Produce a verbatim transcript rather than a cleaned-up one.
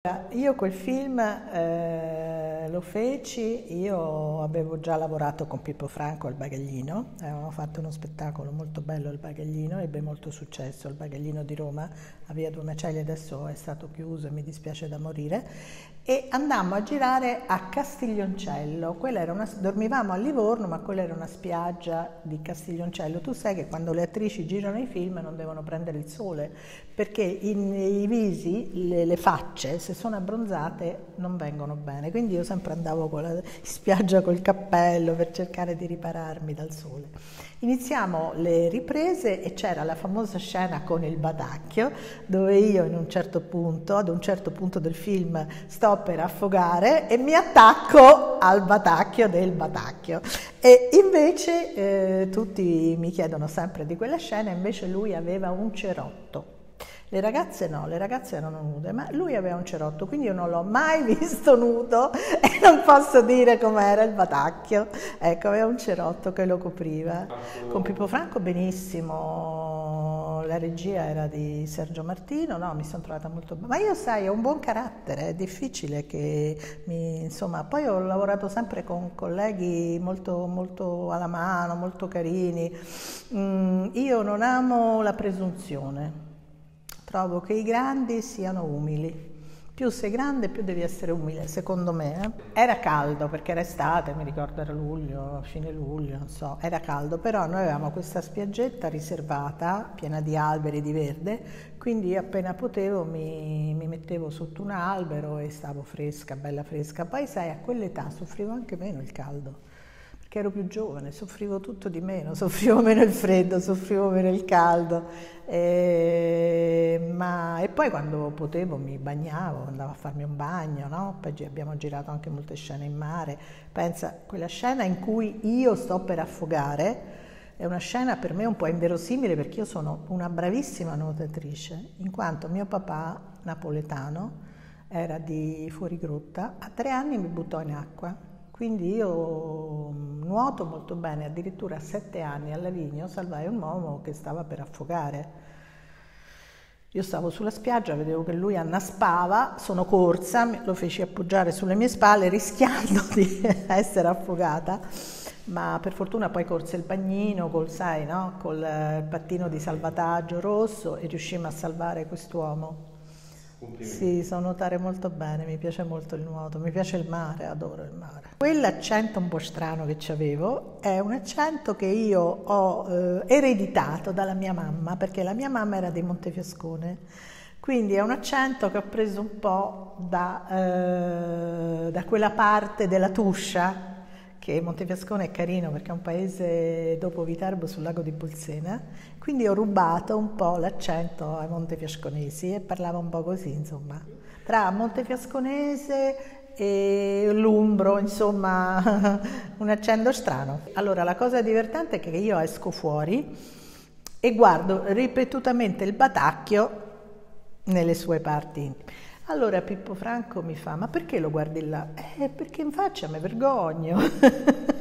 Io quel film eh, lo feci, io avevo già lavorato con Pippo Franco al Bagaglino, avevamo fatto uno spettacolo molto bello al Bagaglino, ebbe molto successo al Bagaglino di Roma, a Via Due Macelli, adesso è stato chiuso e mi dispiace da morire, e andammo a girare a Castiglioncello. Quella era una, dormivamo a Livorno, ma quella era una spiaggia di Castiglioncello. Tu sai che quando le attrici girano i film non devono prendere il sole, perché in, i visi, le, le facce, se sono abbronzate non vengono bene, quindi io sempre andavo con la, in spiaggia col cappello per cercare di ripararmi dal sole. Iniziamo le riprese e c'era la famosa scena con il batacchio, dove io in un certo punto, ad un certo punto del film, sto per affogare e mi attacco al batacchio del batacchio. E invece eh, tutti mi chiedono sempre di quella scena, invece lui aveva un cerotto. Le ragazze no, le ragazze erano nude, ma lui aveva un cerotto, quindi io non l'ho mai visto nudo e non posso dire com'era il batacchio. Ecco, aveva un cerotto che lo copriva. Con Pippo Franco benissimo, la regia era di Sergio Martino, no, mi sono trovata molto bene. Ma io sai, ho un buon carattere, è difficile che mi, insomma, poi ho lavorato sempre con colleghi molto, molto alla mano, molto carini. Mm, io non amo la presunzione. Trovo che i grandi siano umili. Più sei grande, più devi essere umile, secondo me. Eh? Era caldo, perché era estate, mi ricordo era luglio, fine luglio, non so, era caldo, però noi avevamo questa spiaggetta riservata, piena di alberi di verde, quindi appena potevo mi, mi mettevo sotto un albero e stavo fresca, bella fresca. Poi sai, a quell'età soffrivo anche meno il caldo, perché ero più giovane, soffrivo tutto di meno, soffrivo meno il freddo, soffrivo meno il caldo. E, ma, e poi quando potevo mi bagnavo, andavo a farmi un bagno, no? Poi abbiamo girato anche molte scene in mare. Pensa, quella scena in cui io sto per affogare è una scena per me un po' inverosimile, perché io sono una bravissima nuotatrice, in quanto mio papà, napoletano, era di Fuorigrotta, a tre anni mi buttò in acqua. Quindi io nuoto molto bene, addirittura a sette anni a Lavigno salvai un uomo che stava per affogare. Io stavo sulla spiaggia, vedevo che lui annaspava, sono corsa, lo feci appoggiare sulle mie spalle rischiando di essere affogata, ma per fortuna poi corse il bagnino col, sai, no? Col pattino di salvataggio rosso e riuscimmo a salvare quest'uomo. Sì, so nuotare molto bene, mi piace molto il nuoto, mi piace il mare, adoro il mare. Quell'accento un po' strano che avevo è un accento che io ho eh, ereditato dalla mia mamma, perché la mia mamma era di Montefiascone, quindi è un accento che ho preso un po' da, eh, da quella parte della Tuscia, che Montefiascone è carino perché è un paese dopo Viterbo sul lago di Bolsena, quindi ho rubato un po' l'accento ai montefiasconesi e parlavo un po' così, insomma, tra montefiasconese e l'umbro, insomma, un accento strano. Allora, la cosa divertente è che io esco fuori e guardo ripetutamente il batacchio nelle sue parti intime. Allora Pippo Franco mi fa: ma perché lo guardi là? Eh, perché in faccia mi vergogno.